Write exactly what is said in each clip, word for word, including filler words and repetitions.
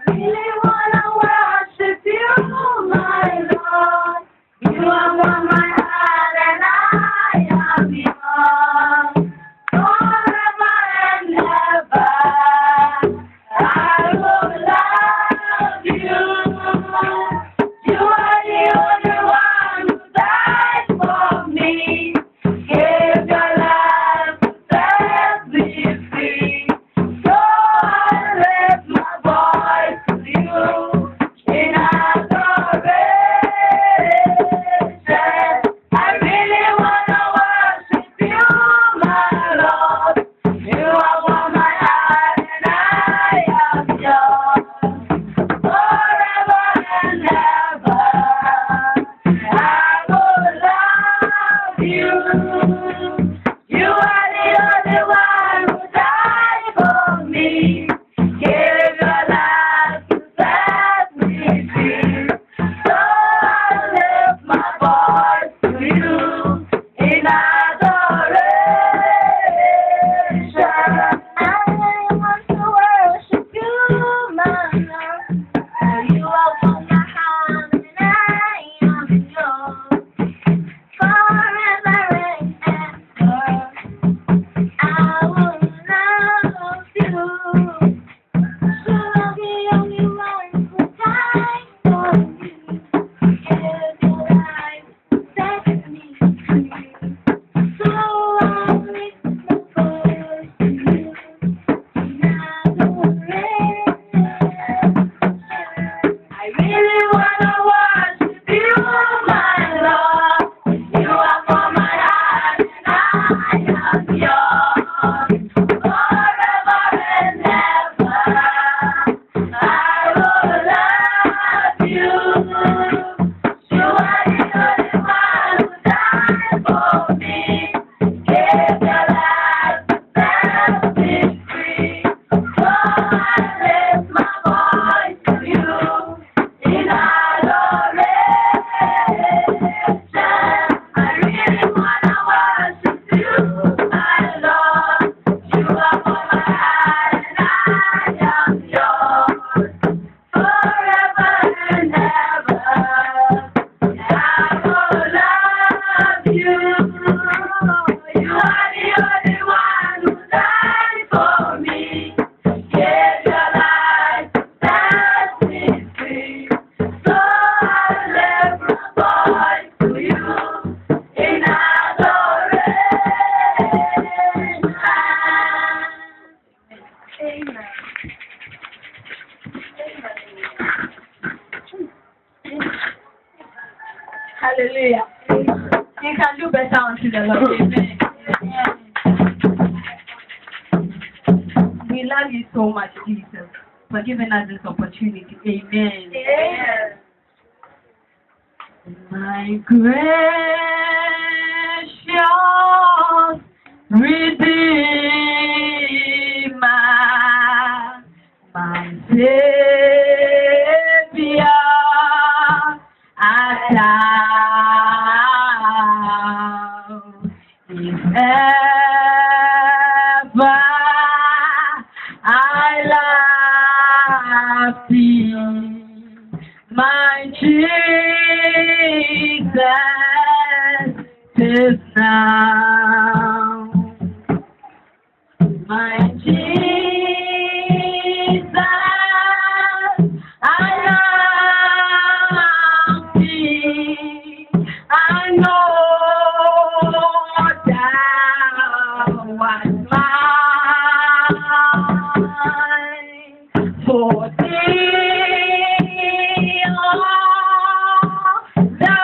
really wanna worship you, my Lord. You are on my heart and I am yours. Forever and ever, I will love you. You are the only one who died for me. Gave your life to set me free. So I lift my voice to you in adoration. I really wanna worship you, my Lord. You are on my heart and I am yours. Forever and ever, I will love you. You are the only one who died for me. Gave your life to set me free. So I lift my voice to you in adoration. I want to worship you, my Lord. You are on my heart and I am yours. Forever and ever, I will love you. You are the only one who died for me. Gave your life to set me free. So I lift my voice to you in adoration. I really wanna worship you, my Lord. You are for my heart and I am yours. Forever and ever, I will love you. You are the only one who died for me. Gave your life to set me free. So I lift my voice to you in adoration. I really wanna worship you, my Lord. You are for my heart and I am yours. Forever and ever, I will love you. You are the only one who died for me. Gave your life to set me free. So I lift my voice to you in adoration. Amen. Hallelujah. You can do better unto the Lord. Amen. We love you so much, Jesus, for giving us this opportunity. Amen. Amen. My gracious Redeemer, my Savior, art thou, if ever I love thee, my Jesus, 'tis now. My Jesus, I love thee. I know thou art mine. For thee are the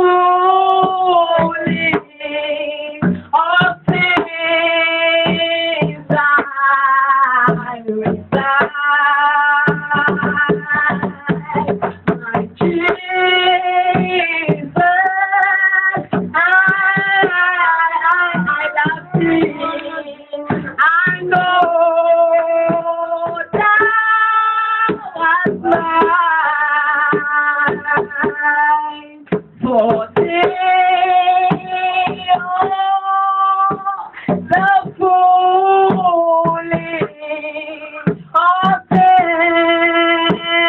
fullness of things I reside. My Jesus, I, I, I love thee. I know thou art mine. For thee are the fullness of things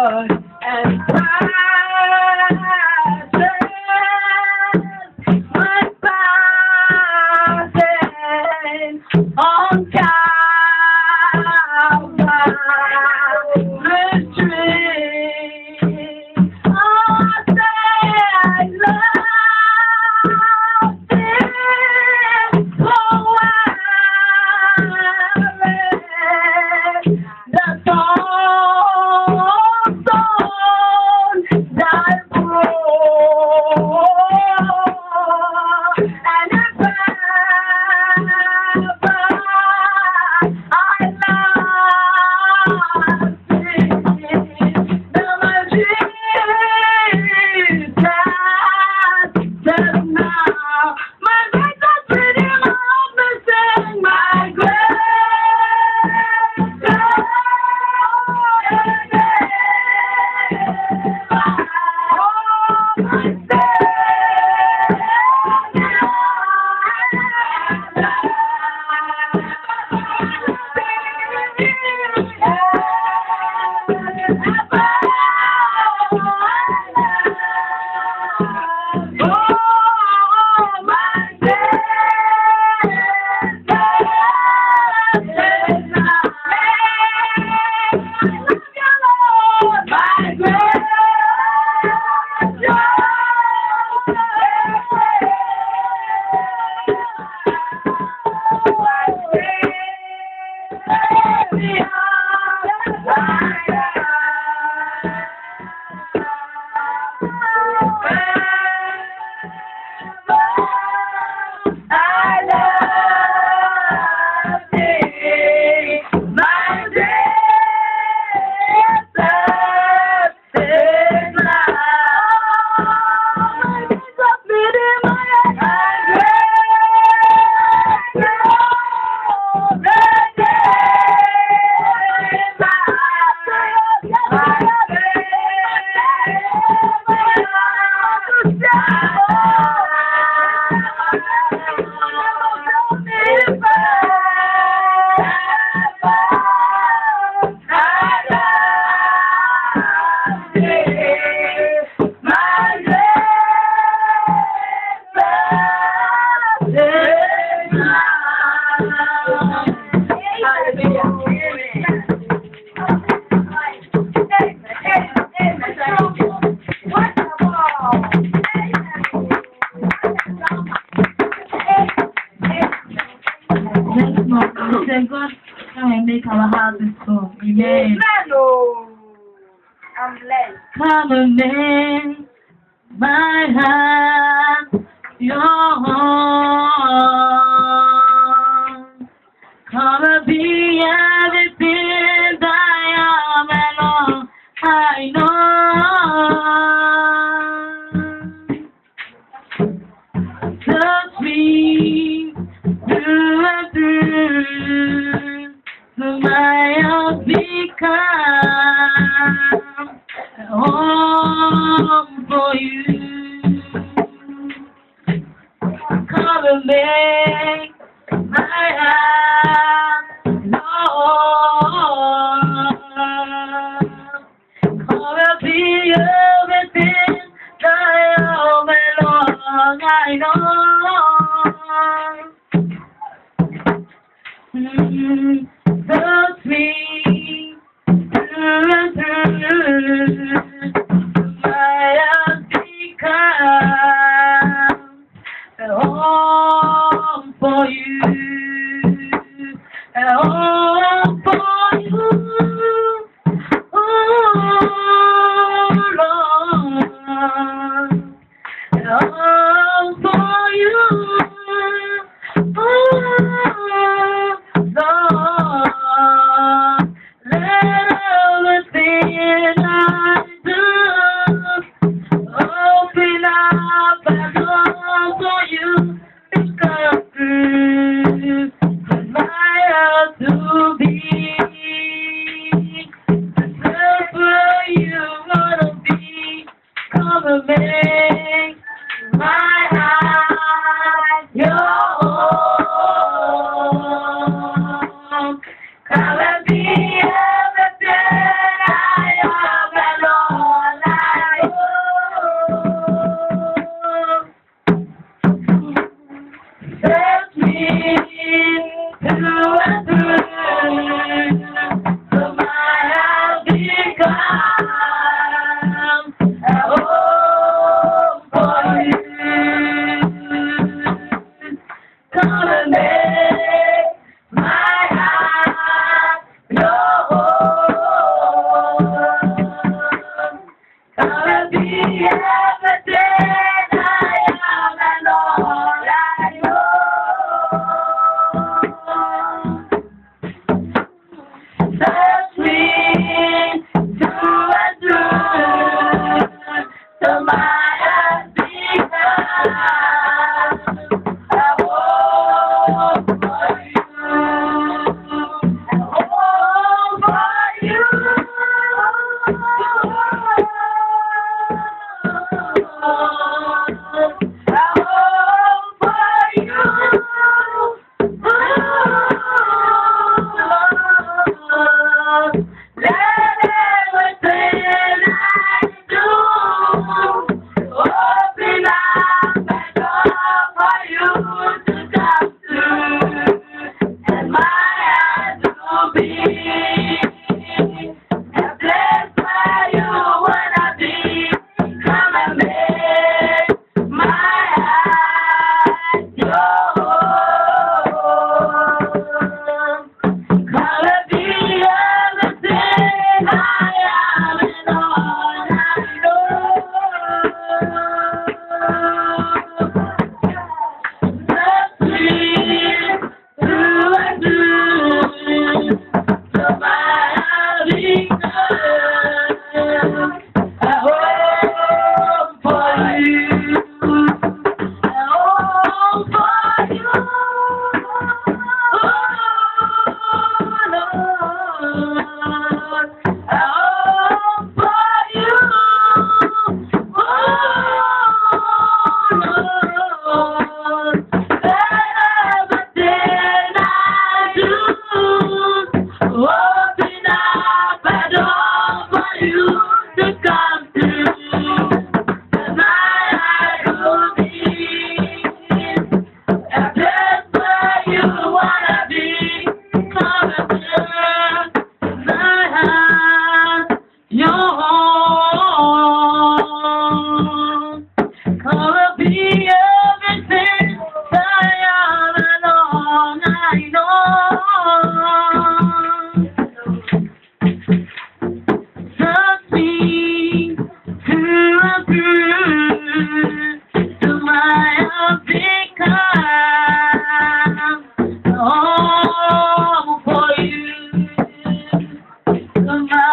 Lord, and passes my passion on Calvary's tree. Oh, I say I love Thee, oh, the song, song that broke, and if ever I love Thee, then my Jesus says now, my greatest Redeemer of the sin, my God can make our hearts strong. Amen. I'm blessed. Come and make my heart your home. Come and be everything that I am and all I know. Touch me through and through, so my heart become a home for you. Come and make my heart Lord. Come and be everything that I am and long I know. Mm, touch me through and through, my heart become a home for you, a home for you, oh Lord, a home for you, oh Lord. Let everything I do open up a door for you to come through. My heart to be the where you wanna be. Come and make my heart your own. Come and be everything I am and of my